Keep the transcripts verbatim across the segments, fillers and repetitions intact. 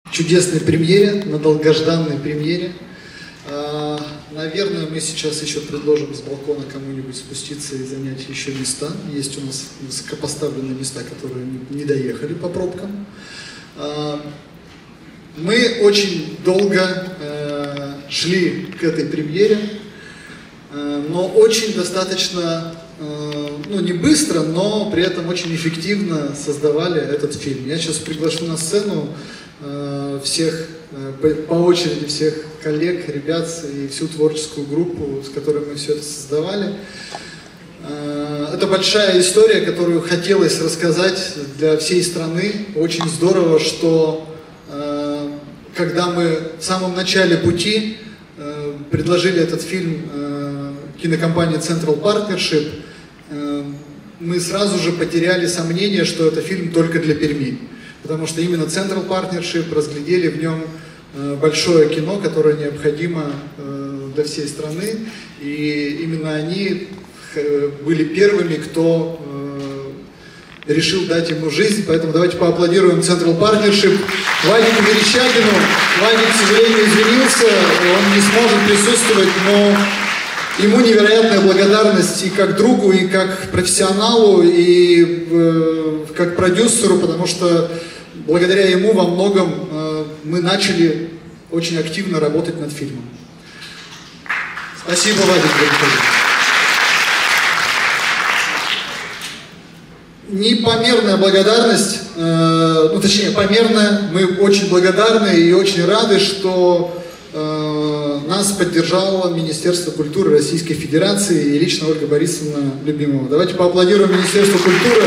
чудесной премьере, на долгожданной премьере. Наверное, мы сейчас еще предложим с балкона кому-нибудь спуститься и занять еще места. Есть у нас высокопоставленные места, которые не доехали по пробкам. Мы очень долго шли к этой премьере, но очень достаточно, ну не быстро, но при этом очень эффективно создавали этот фильм. Я сейчас приглашу на сцену всех, по очереди всех коллег, ребят и всю творческую группу, с которой мы все это создавали. Это большая история, которую хотелось рассказать для всей страны. Очень здорово, что когда мы в самом начале пути предложили этот фильм кинокомпании Central Partnership, мы сразу же потеряли сомнение, что это фильм только для Перми. Потому что именно Central Partnership разглядели в нем большое кино, которое необходимо для всей страны. И именно они были первыми, кто решил дать ему жизнь. Поэтому давайте поаплодируем Central Partnership. Вадику Верещагину. Вадик, к сожалению, извинился, он не сможет присутствовать, но ему невероятная благодарность и как другу, и как профессионалу, и э, как продюсеру, потому что благодаря ему во многом э, мы начали очень активно работать над фильмом. Спасибо, Вадик. Непомерная благодарность, э, ну точнее, померная. Мы очень благодарны и очень рады, что э, нас поддержало Министерство культуры Российской Федерации и лично Ольга Борисовна Любимова. Давайте поаплодируем Министерству культуры.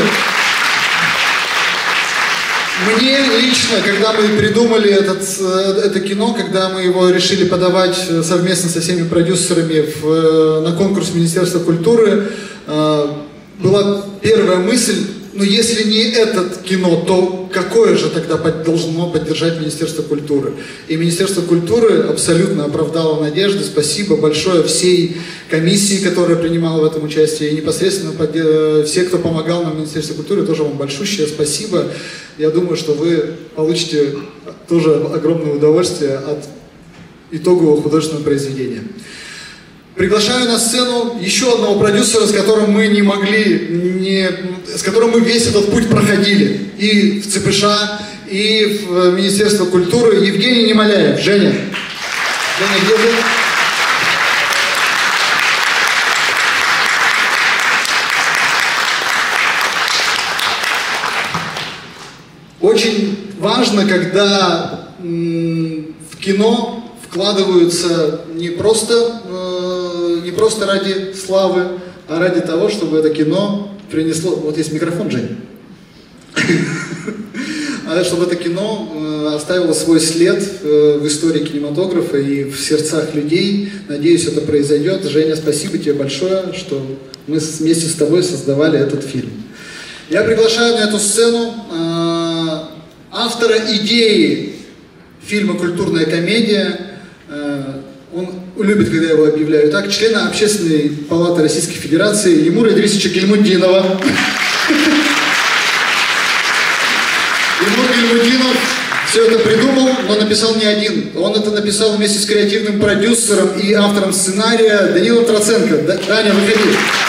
Мне лично, когда мы придумали этот, это кино, когда мы его решили подавать совместно со всеми продюсерами в, на конкурс Министерства культуры, была первая мысль: ну если не этот кино, то какое же тогда должно поддержать Министерство культуры? И Министерство культуры абсолютно оправдало надежды. Спасибо большое всей комиссии, которая принимала в этом участие, и непосредственно все, кто помогал нам в Министерстве культуры, тоже вам большущее спасибо. Я думаю, что вы получите тоже огромное удовольствие от итогового художественного произведения. Приглашаю на сцену еще одного продюсера, с которым мы не могли, не, с которым мы весь этот путь проходили. И в ЦПШ, и в Министерство культуры. Евгений Немоляев. Женя. Женя, где ты? Очень важно, когда в кино вкладываются не просто, не просто ради славы, а ради того, чтобы это кино принесло... Вот есть микрофон, Жень. А чтобы это кино оставило свой след в истории кинематографа и в сердцах людей. Надеюсь, это произойдет. Женя, спасибо тебе большое, что мы вместе с тобой создавали этот фильм. Я приглашаю на эту сцену автора идеи фильма «Культурная комедия». Он любит, когда его объявляю так, члена Общественной палаты Российской Федерации Емура Идрисовича Гильмуддинова. Емур Гильмуддинов все это придумал, но написал не один. Он это написал вместе с креативным продюсером и автором сценария Данилом Троценко. Даня, выходи.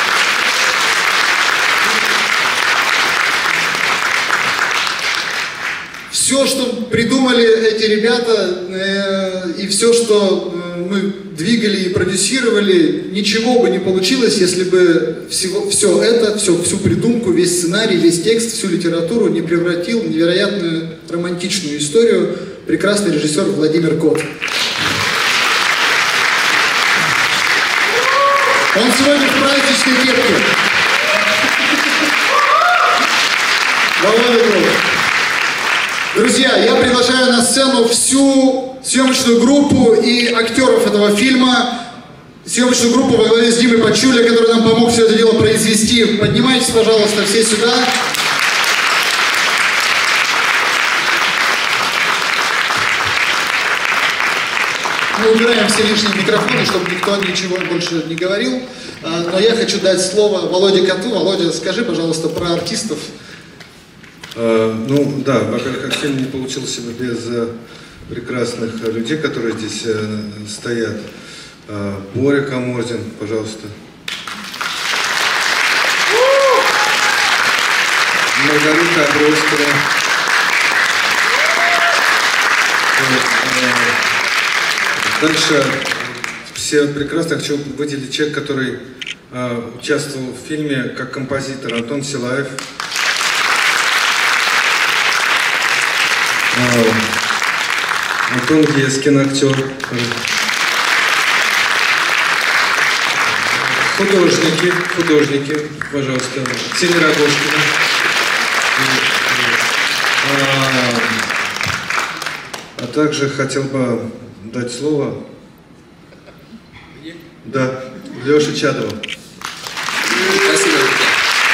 Все, что придумали эти ребята, э, и все, что э, мы двигали и продюсировали, ничего бы не получилось, если бы всего, все это, все, всю придумку, весь сценарий, весь текст, всю литературу не превратил в невероятную романтичную историю прекрасный режиссер Владимир Кот. Он сегодня в праздничной кепке. Володя Кот. Друзья, я приглашаю на сцену всю съемочную группу и актеров этого фильма. Съемочную группу во главе с Димой Пачуля, который нам помог все это дело произвести. Поднимайтесь, пожалуйста, все сюда. Мы убираем все лишние микрофоны, чтобы никто ничего больше не говорил. Но я хочу дать слово Володе Коту. Володя, скажи, пожалуйста, про артистов. Uh, ну да, вокальный коктейль не получился бы без прекрасных людей, которые здесь э, стоят. Э, Боря Каморзин, пожалуйста. Маргарита Абровская. Дальше все прекрасно. Хочу выделить человека, который э, участвовал в фильме как композитор, Антон Силаев. Э, Антон Ескин, актер. Художники, художники, пожалуйста. Ксения Рогожкина. А, а также хотел бы дать слово, да, Леше Чадову. Спасибо, друзья.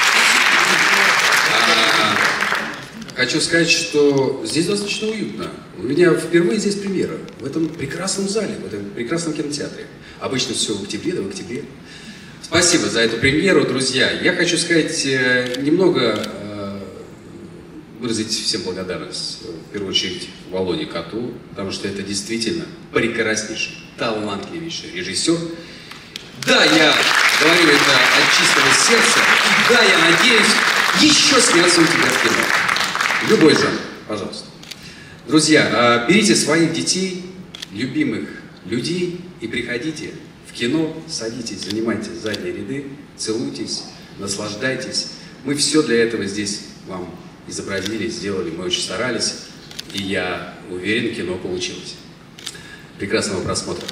А, хочу сказать, что здесь достаточно уютно. У меня впервые здесь премьера, в этом прекрасном зале, в этом прекрасном кинотеатре. Обычно все в октябре, да в октябре. Спасибо за эту премьеру, друзья. Я хочу сказать немного, выразить всем благодарность, в первую очередь, Володе Коту, потому что это действительно прекраснейший, талантливейший режиссер. Да, я говорю это от чистого сердца, и да, я надеюсь еще сняться у тебя в кино. Любой жанр, пожалуйста. Друзья, берите своих детей, любимых людей и приходите в кино, садитесь, занимайте задние ряды, целуйтесь, наслаждайтесь. Мы все для этого здесь вам изобразили, сделали, мы очень старались, и я уверен, кино получилось. Прекрасного просмотра.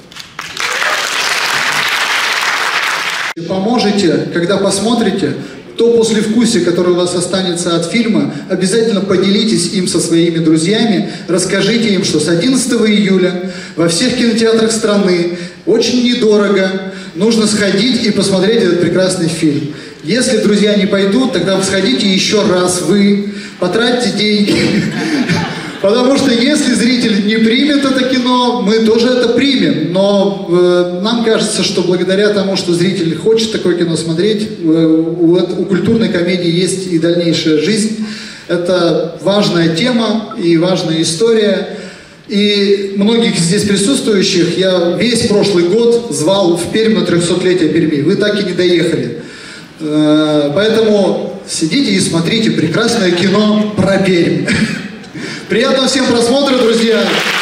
Поможете, когда посмотрите, то послевкусие, которое у вас останется от фильма, обязательно поделитесь им со своими друзьями, расскажите им, что с одиннадцатого июля во всех кинотеатрах страны очень недорого нужно сходить и посмотреть этот прекрасный фильм. Если друзья не пойдут, тогда сходите еще раз вы, потратьте деньги. Потому что если зритель не примет это кино, мы тоже это примем. Но э, нам кажется, что благодаря тому, что зритель хочет такое кино смотреть, э, у, у культурной комедии есть и дальнейшая жизнь. Это важная тема и важная история. И многих здесь присутствующих я весь прошлый год звал в Пермь на трехсотлетие Перми. Вы так и не доехали. Э, поэтому сидите и смотрите прекрасное кино про Пермь. Приятного всем просмотра, друзья!